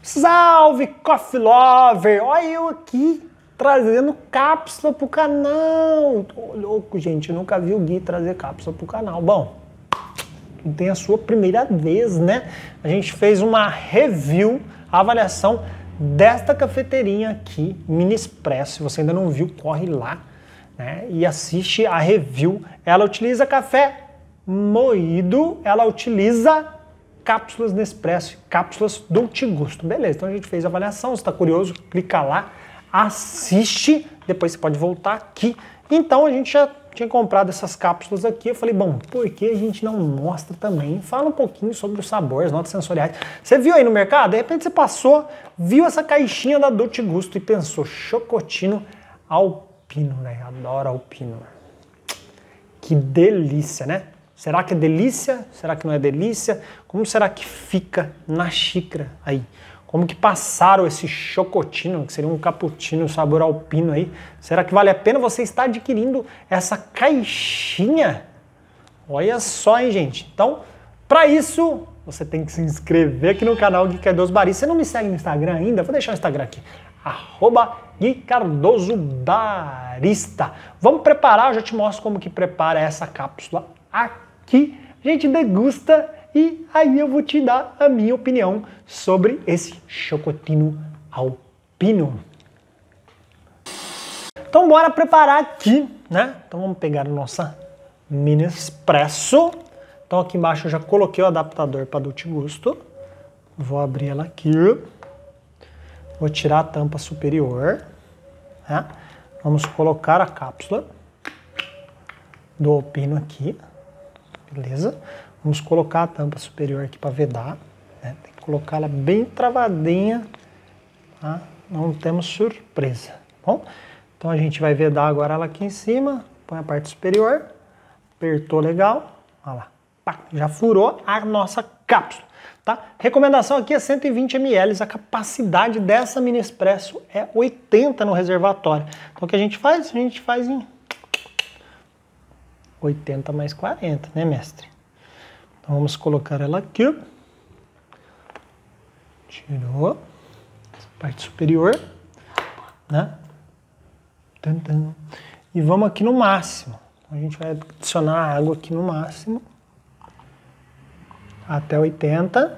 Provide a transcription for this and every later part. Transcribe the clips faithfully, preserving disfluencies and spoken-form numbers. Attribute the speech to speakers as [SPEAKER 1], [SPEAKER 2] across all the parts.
[SPEAKER 1] Salve, Coffee Lover! Olha eu aqui trazendo cápsula pro canal. Tô louco, gente, eu nunca vi o Gui trazer cápsula pro canal. Bom, tem a sua primeira vez, né? A gente fez uma review, avaliação desta cafeteirinha aqui, Mini Expresso. Se você ainda não viu, corre lá, né, e assiste a review. Ela utiliza café moído, ela utiliza cápsulas Nespresso, cápsulas Dolce Gusto. Beleza, então a gente fez a avaliação, você está curioso, clica lá, assiste, depois você pode voltar aqui. Então a gente já tinha comprado essas cápsulas aqui, eu falei, bom, por que a gente não mostra também? Fala um pouquinho sobre os sabores, notas sensoriais. Você viu aí no mercado? De repente você passou, viu essa caixinha da Dolce Gusto e pensou, chocotino alpino, né? Adoro alpino. Que delícia, né? Será que é delícia? Será que não é delícia? Como será que fica na xícara aí? Como que passaram esse chocotino, que seria um cappuccino sabor alpino aí? Será que vale a pena você estar adquirindo essa caixinha? Olha só, hein, gente? Então, para isso, você tem que se inscrever aqui no canal Gui Cardoso Barista. Você não me segue no Instagram ainda? Vou deixar o Instagram aqui. Arroba Gui Cardoso Barista. Vamos preparar, eu já te mostro como que prepara essa cápsula aqui. A gente degusta e aí eu vou te dar a minha opinião sobre esse chocotino alpino. Então bora preparar aqui, né? Então vamos pegar a nossa Mini Expresso. Então aqui embaixo eu já coloquei o adaptador para Dolce Gusto. Vou abrir ela aqui. Vou tirar a tampa superior. Né? Vamos colocar a cápsula do alpino aqui. Beleza? Vamos colocar a tampa superior aqui para vedar. Né? Tem que colocar ela bem travadinha. Tá? Não temos surpresa. Bom? Então a gente vai vedar agora ela aqui em cima. Põe a parte superior. Apertou legal. Olha lá. Pá, já furou a nossa cápsula. Tá? Recomendação aqui é cento e vinte mililitros. A capacidade dessa Mini Expresso é oitenta no reservatório. Então o que a gente faz? A gente faz em oitenta mais quarenta, né, mestre? Então vamos colocar ela aqui. Tirou. Essa parte superior. Né? Tum, tum. E vamos aqui no máximo. Então, a gente vai adicionar a água aqui no máximo. Até oitenta.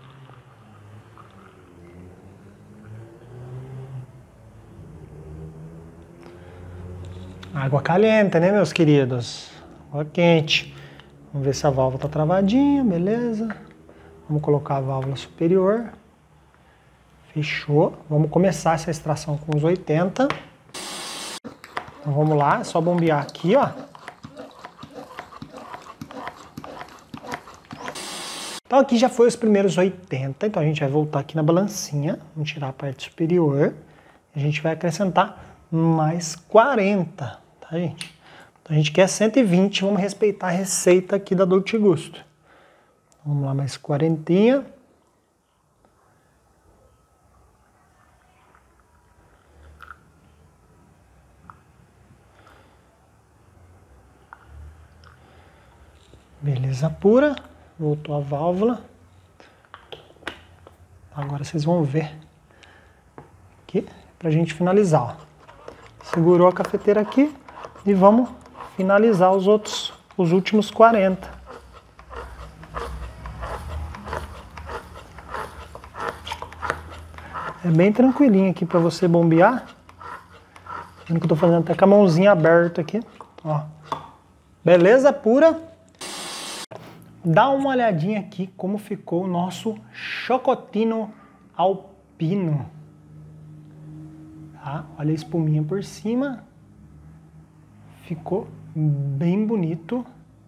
[SPEAKER 1] Água caliente, né, meus queridos? Água quente. Vamos ver se a válvula está travadinha, beleza. Vamos colocar a válvula superior. Fechou. Vamos começar essa extração com os oitenta. Então vamos lá, é só bombear aqui, ó. Então aqui já foi os primeiros oitenta, então a gente vai voltar aqui na balancinha, vamos tirar a parte superior, e a gente vai acrescentar mais quarenta, tá, gente? Então a gente quer cento e vinte, vamos respeitar a receita aqui da Dolce Gusto. Vamos lá, mais quarenta. Beleza pura. Voltou a válvula. Agora vocês vão ver aqui pra gente finalizar. Ó. Segurou a cafeteira aqui e vamos finalizar os outros, os últimos quarenta. É bem tranquilinho aqui para você bombear. Vendo que eu tô fazendo até com a mãozinha aberta aqui. Ó. Beleza pura. Dá uma olhadinha aqui como ficou o nosso chocotino alpino. Tá? Olha a espuminha por cima. Ficou bem bonito.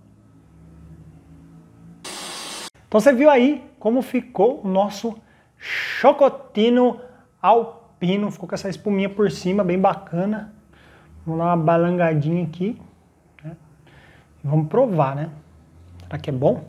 [SPEAKER 1] Então você viu aí como ficou o nosso chocotino alpino. Ficou com essa espuminha por cima, bem bacana. Vamos dar uma balangadinha aqui. Né? E vamos provar, né? Será que é bom?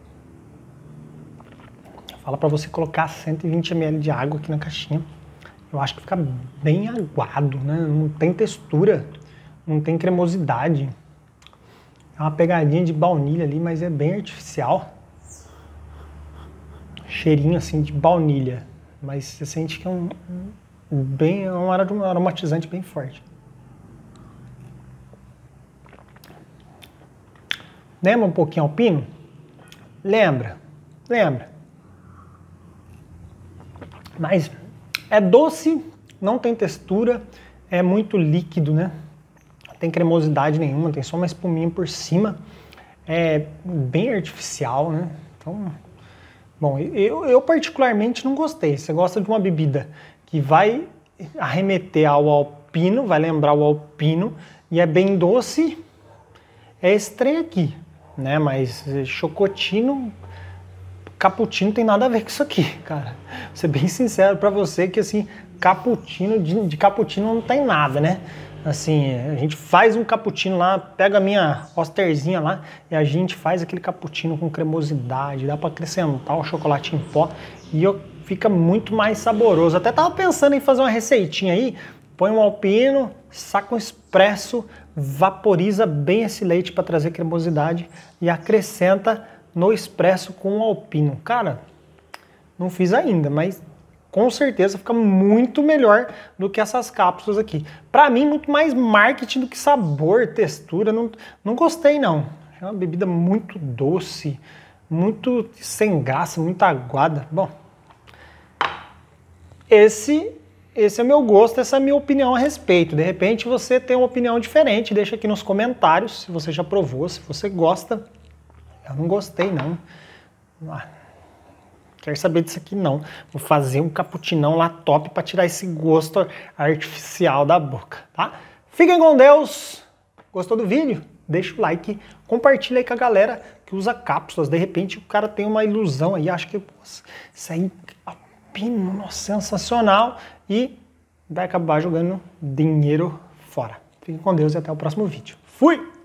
[SPEAKER 1] Fala para você colocar cento e vinte mililitros de água aqui na caixinha eu acho que fica bem aguado, né? Não tem textura, não tem cremosidade. É uma pegadinha de baunilha ali, mas é bem artificial. Cheirinho assim de baunilha, mas você sente que é um, um, bem, é um aromatizante bem forte. Lembra um pouquinho alpino? Lembra, lembra. Mas é doce, não tem textura, é muito líquido, né? Não tem cremosidade nenhuma, tem só uma espuminha por cima. É bem artificial, né? Então, bom, eu, eu particularmente não gostei. Você gosta de uma bebida que vai arremeter ao alpino, vai lembrar o alpino, e é bem doce, é esse trem aqui, né? Mas chocotino, cappuccino tem nada a ver com isso aqui, cara. Vou ser bem sincero pra você que, assim, cappuccino, de, de cappuccino não tem nada, né? Assim, a gente faz um cappuccino lá, pega a minha osterzinha lá e a gente faz aquele cappuccino com cremosidade, dá para acrescentar o chocolate em pó e eu, fica muito mais saboroso. Até tava pensando em fazer uma receitinha aí, põe um alpino, saca um expresso, vaporiza bem esse leite para trazer cremosidade e acrescenta no expresso com o alpino. Cara, não fiz ainda, mas com certeza fica muito melhor do que essas cápsulas aqui. Para mim, muito mais marketing do que sabor, textura. Não, não gostei, não. É uma bebida muito doce, muito sem graça, muito aguada. Bom, esse, esse é o meu gosto, essa é a minha opinião a respeito. De repente, você tem uma opinião diferente, deixa aqui nos comentários se você já provou, se você gosta. Eu não gostei, não. Ah, quero saber disso aqui não. Vou fazer um cappuccinão lá top para tirar esse gosto artificial da boca, tá? Fiquem com Deus. Gostou do vídeo? Deixa o like, compartilha aí com a galera que usa cápsulas. De repente o cara tem uma ilusão aí, acho que nossa, isso aí alpino, nossa, sensacional e vai acabar jogando dinheiro fora. Fiquem com Deus e até o próximo vídeo. Fui!